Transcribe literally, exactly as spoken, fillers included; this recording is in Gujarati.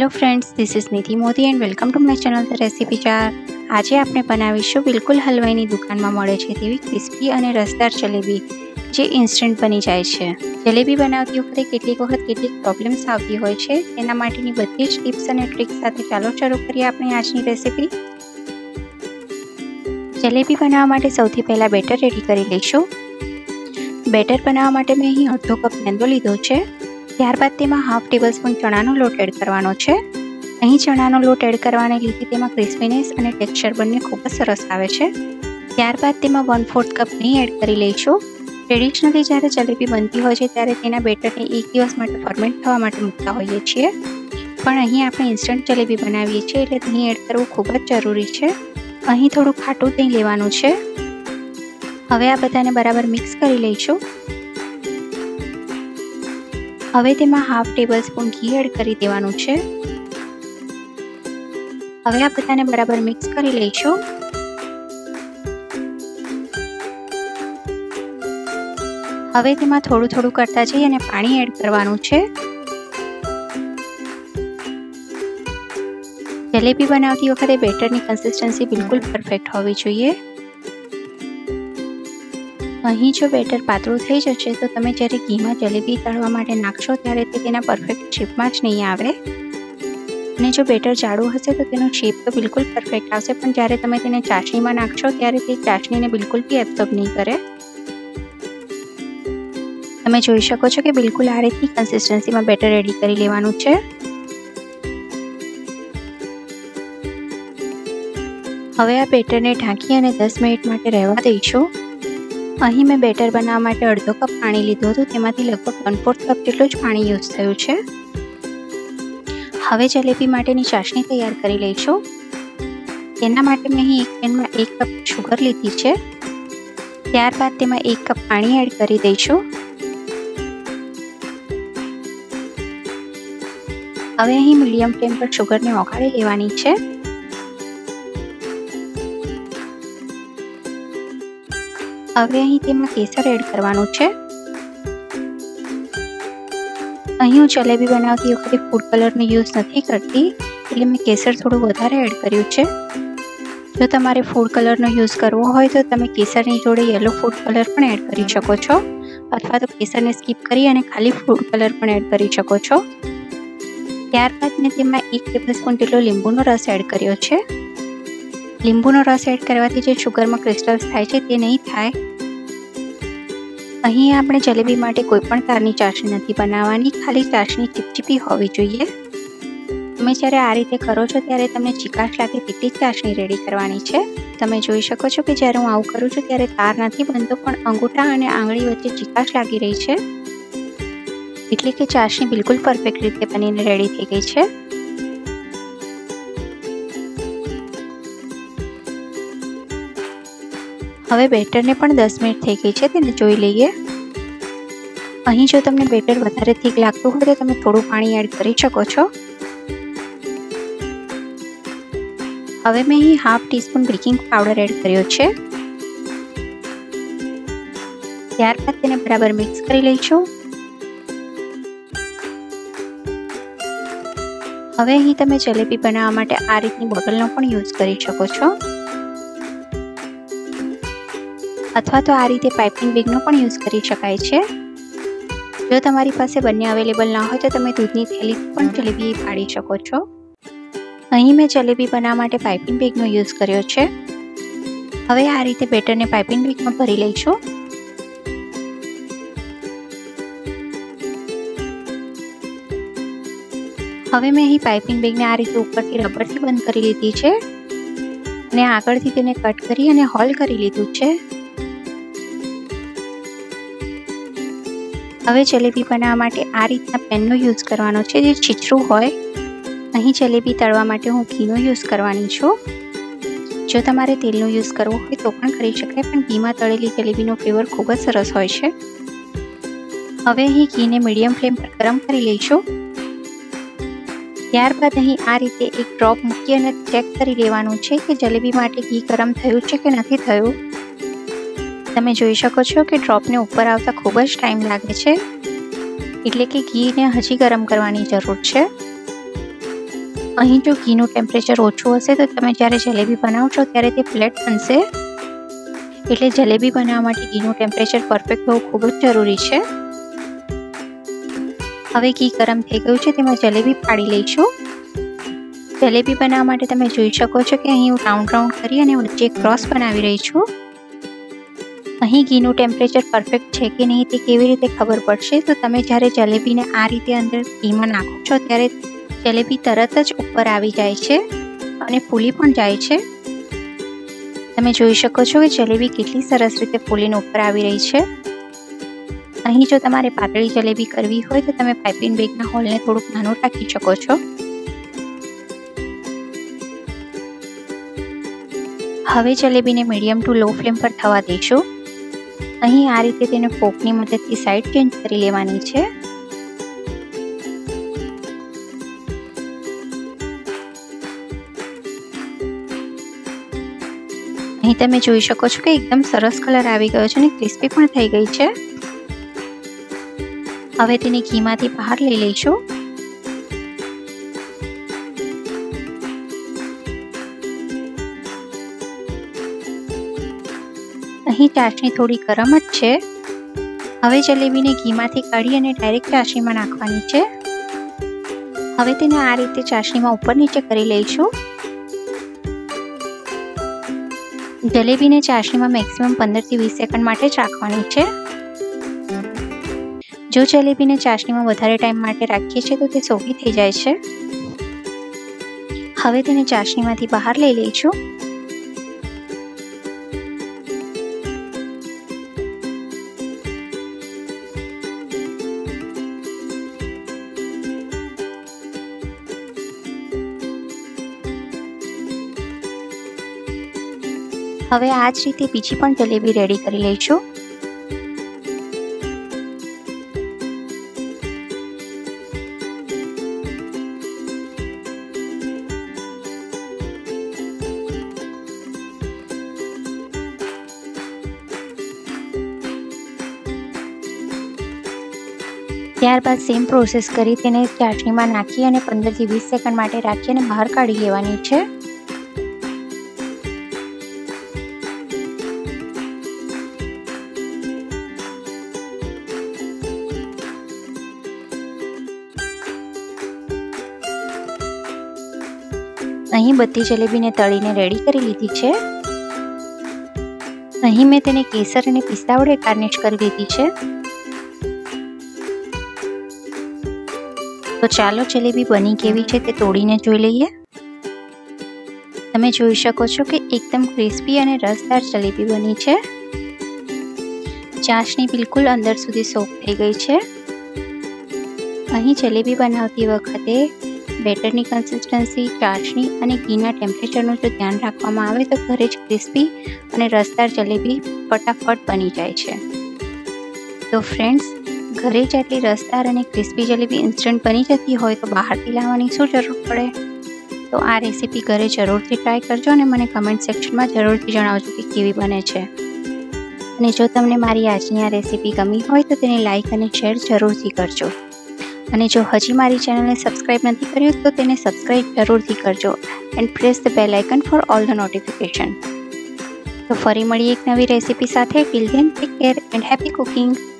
Hello friends, this is Nidhi Modi and welcome to my channel the recipe jar. आज आपणे बनावीशुं बिल्कुल हलवाईनी दुकानमां मळे छे तेवी क्रिस्पी अने रसदार जलेबी जे इन्स्टंट बनी जाय छे। जलेबी बनावती वखते केटलीक वखत केटलीक प्रॉब्लम्स आवती होय छे, तेना माटेनी बधी ज टिप्स अने ट्रिक्स साथे चालो शरू करीए आपणी आजनी रेसिपी। जलेबी बनाववा माटे सौथी पहेला बेटर रेडी करी लईशुं। बेटर बनाववा माटे मैं अहीं अर्धो कप मैदो लीधो छे। त्यारबाद तेमां हाफ टेबल स्पून चणानो लोट एड करवानो छे। अहीं चणानो लोट एड करवाने लीधे तेमां क्रिस्पीनेस अने टेक्सचर बंने खूब ज सरस आवे छे। त्यारबाद तेमां वन फोर्थ कप दહીં एड करी लईशुं। ट्रेडिशनली ज्यारे जलेबी बनती होय छे त्यारे तेना बेटरने एक दिवस माटे फर्मेंट थवा माटे मूकता होईए छीए, पण अहीं आपणे इन्स्टंट जलेबी बनावीए छीए એટલે દહીં એડ કરવું ખૂબ જ જરૂરી છે। અહીં થોડું ખાટું દહીં લેવાનું છે। હવે આ બધાને બરાબર મિક્સ કરી લઈશું। હવે તેમાં હાફ ટેબલ સ્પૂન ઘી એડ કરી દેવાનું છે। હવે આ બધાને બરાબર મિક્સ કરી લઈશું। હવે તેમાં થોડું થોડું કરતા જઈ અને પાણી એડ કરવાનું છે। જલેબી બનાવતી વખતે બેટરની કન્સિસ્ટન્સી બિલકુલ પરફેક્ટ હોવી જોઈએ। અહીં જો બેટર પાતળું થઈ જશે તો તમે જ્યારે ઘીમાં જલેબી તળવા માટે નાખશો ત્યારે તે તેના પરફેક્ટ શેપમાં જ નહીં આવે, અને જો બેટર જાડું હશે તો તેનો શેપ તો બિલકુલ પરફેક્ટ આવશે, પણ જ્યારે તમે તેને ચાસણીમાં નાખશો ત્યારે તે ચાસણીને બિલકુલ બી એબ્સોર્બ નહીં કરે। તમે જોઈ શકો છો કે બિલકુલ આ રીતની કન્સિસ્ટન્સીમાં બેટર રેડી કરી લેવાનું છે। હવે આ બેટરને ઢાંકી અને દસ મિનિટ માટે રહેવા દઈશું। અહીં मैं बेटर बनाववा माटे अर्धो कप पाणी लीधुं हतुं, तेमांथी लगभग वन फोर्थ कप जेटलुं ज पाणी यूज थयुं छे। हवे जलेबी माटेनी चासणी तैयार करी लईशुं। तेना माटे मैं અહીં एक पेનમાં एक कप शुगर लीधी छे। त्यारबाद तेमां एक कप पाणी एड करी दईशुं। हवे અહીં मीडियम फ्लेम पर शुगरने ओगाળી लेवानी छे। હવે અહીં તેમાં કેસર એડ કરવાનું છે। અહીં હું જલેબી બનાવતી વખતે ફૂડ કલરનો યુઝ નથી કરતી, એટલે મેં કેસર થોડું વધારે એડ કર્યું છે। જો તમારે ફૂડ કલરનો યુઝ કરવો હોય તો તમે કેસરની જોડે યલો ફૂડ કલર પણ એડ કરી શકો છો, અથવા તો કેસરને સ્કીપ કરી અને ખાલી ફૂડ કલર પણ એડ કરી શકો છો। ત્યારબાદ મેં તેમાં એક ટેબલ સ્પૂન જેટલો લીંબુનો રસ એડ કર્યો છે। લીંબુનો રસ એડ કરવાથી જે શુગરમાં ક્રિસ્ટલ્સ થાય છે તે નહીં થાય। અહીં આપણે જલેબી માટે કોઈ પણ તારની ચાસણી નથી બનાવવાની, ખાલી ચાસણી ચીપચીપી હોવી જોઈએ। તમે જ્યારે આ રીતે કરો છો ત્યારે તમને ચીકાશ લાગે તેટલી જ ચાસણી રેડી કરવાની છે। તમે જોઈ શકો છો કે જ્યારે હું આવું કરું છું ત્યારે તાર નથી બનતો, પણ અંગૂઠા અને આંગળી વચ્ચે ચીકાશ લાગી રહી છે, એટલે કે ચાસણી બિલકુલ પરફેક્ટ રીતે બનીને રેડી થઈ ગઈ છે। હવે બેટરને પણ દસ મિનિટ થઈ ગઈ છે, તેને જોઈ લઈએ। અહીં જો તમને બેટર વધારે થીક લાગતું હોય તો તમે થોડું પાણી એડ કરી શકો છો। હવે મેં અહીં half teaspoon baking powder add કર્યો છે। ત્યારબાદ તેને બરાબર મિક્સ કરી લઈશું। હવે અહીં તમે જલેબી બનાવવા માટે આ રીતની બોટલનો પણ યુઝ કરી શકો છો, अथवा तो आ रीते पाइपिंग बेगनो पण यूज करी शकाय छे। जो तमारी पासे बंने अवेलेबल ना हो तो तमे दूधनी थैली पण जलेबी पाड़ी शको छो। અહીં मैं जलेबी बनाववा माटे पाइपिंग बेगनो यूज कर्यो छे। हवे आ रीते बेटरने पाइपिंग बेगमां भरी लईशुं। हवे मैं અહીં पाइपिंग बेगने आ रीते उपरथी रबरथी बंध करी लीधी छे અને આગળથી તેને કટ કરી અને હોલ કરી લીધું છે। હવે જલેબી બનાવવા માટે આ રીતના પેનનો યુઝ કરવાનો છે જે છીછરું હોય। અહીં જલેબી તળવા માટે હું ઘીનો યુઝ કરવાની છું। જો તમારે તેલનો યુઝ કરવો હોય તો પણ કરી શકાય, પણ ઘીમાં તળેલી જલેબીનો ફ્લેવર ખૂબ જ સરસ હોય છે। હવે અહીં ઘીને મીડિયમ ફ્લેમ પર ગરમ કરી લઈશું। ત્યારબાદ અહીં આ રીતે એક ડ્રોપ મૂકી અને ચેક કરી લેવાનું છે કે જલેબી માટે ઘી ગરમ થયું છે કે નથી થયું। તમે જોઈ શકો છો કે ડ્રોપને ઉપર આવતા ખૂબ જ ટાઈમ લાગે છે, એટલે કે ઘીને હજી ગરમ કરવાની જરૂર છે। અહીં જો ઘીનું ટેમ્પરેચર ઓછું હશે તો તમે જ્યારે જલેબી બનાવો છો ત્યારે તે ફ્લેટ બનશે, એટલે જલેબી બનાવવા માટે ઘીનું ટેમ્પરેચર પરફેક્ટ હોવું ખૂબ જ જરૂરી છે। હવે ઘી ગરમ થઈ ગયું છે, તેમાં જલેબી પાડી લઈશું। જલેબી બનાવવા માટે તમે જોઈ શકો છો કે અહીં હું રાઉન્ડ રાઉન્ડ કરી અને વચ્ચે ક્રોસ બનાવી રહી છું। અહીં ઘીનું ટેમ્પરેચર પરફેક્ટ છે કે નહીં તે કેવી રીતે ખબર પડશે? તો તમે જ્યારે જલેબીને આ રીતે અંદર ઘીમાં નાખો છો ત્યારે જલેબી તરત જ ઉપર આવી જાય છે અને ફૂલી પણ જાય છે। તમે જોઈ શકો છો કે જલેબી કેટલી સરસ રીતે ફૂલીને ઉપર આવી રહી છે। અહીં જો તમારે પાતળી જલેબી કરવી હોય તો તમે પાઇપિંગ બેગના હોલને થોડુંક નાનું રાખી શકો છો। હવે જલેબીને મીડિયમ ટુ લો ફ્લેમ પર થવા દઈશું। અહીં આ રીતે તેને ફોકની મદદથી સાઈડ ચેન્જ કરી લેવાની છે। અહીં તમે જોઈ શકો છો કે એકદમ સરસ કલર આવી ગયો છે અને ક્રિસ્પી પણ થઈ ગઈ છે। હવે તેને ઘીમાંથી બહાર લઈ લઈશું। અહીં ચાસણી થોડી ગરમ જ છે। હવે જલેબીને ઘીમાંથી કાઢી અને ડાયરેક્ટ ચાસણીમાં નાખવાની છે। હવે તેને આ રીતે ચાસણીમાં ઉપર નીચે કરી લઈશું। જલેબીને ચાસણીમાં મેક્સિમમ પંદર થી વીસ સેકન્ડ માટે જ રાખવાની છે। જો જલેબીને ચાસણીમાં વધારે ટાઈમ માટે રાખીએ છીએ તો તે સોગી થઈ જાય છે। હવે તેને ચાસણીમાંથી બહાર લઈ લઈશું। હવે આ જ રીતે બીજી પણ જલેબી રેડી કરી લઈશું। ત્યારબાદ સેમ પ્રોસેસ કરી તેને ચાસણીમાં નાખી અને પંદર થી વીસ સેકન્ડ માટે રાખી અને બહાર કાઢી લેવાની છે। અહીં બધી જલેબીને તળીને રેડી કરી લીધી છે। અહીં મેં તેને કેસર અને પિસ્તા વડે ગાર્નિશ કરી દીધી છે। તો ચાલો જલેબી બની કેવી છે તે તોડીને જોઈ લઈએ। તમે જોઈ શકો છો કે એકદમ ક્રિસ્પી અને રસદાર જલેબી બની છે। ચાસણી બિલકુલ અંદર સુધી સોક થઈ ગઈ છે। અહીં જલેબી બનાવતી વખતે બેટરની કન્સિસ્ટન્સી, ચાસણી અને ઘીના ટેમ્પરેચરનું જો ધ્યાન રાખવામાં આવે તો ઘરે જ ક્રિસ્પી અને રસદાર જલેબી ફટાફટ બની જાય છે। તો ફ્રેન્ડ્સ, ઘરે જ આટલી રસદાર અને ક્રિસ્પી જલેબી ઇન્સ્ટન્ટ બની જતી હોય તો બહારથી લાવવાની શું જરૂર પડે? તો આ રેસીપી ઘરે જરૂરથી ટ્રાય કરજો અને મને કમેન્ટ સેક્શનમાં જરૂરથી જણાવજો કે કેવી બને છે। અને જો તમને મારી આજની આ રેસીપી ગમી હોય તો તેને લાઈક અને શેર જરૂરથી કરજો। અને જો હજી મારી ચેનલને સબસ્ક્રાઇબ નથી કર્યું તો તેને સબસ્ક્રાઇબ જરૂરથી કરજો and press the bell icon for all the notification. તો ફરી મળીએ એક નવી રેસીપી સાથે। Till then take care and happy cooking.